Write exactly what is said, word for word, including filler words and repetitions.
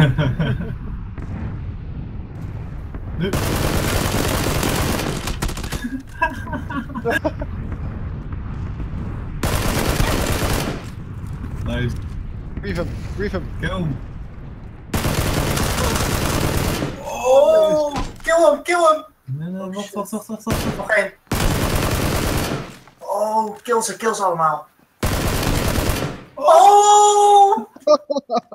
Nu. Nice. Grief hem, grief hem. Kill him. Oh, kill hem, kill hem. Nee, nee, Oh, wacht, shit. wacht, wacht, wacht, wacht. Nog één. Oh, kill ze, kill ze allemaal. Oh!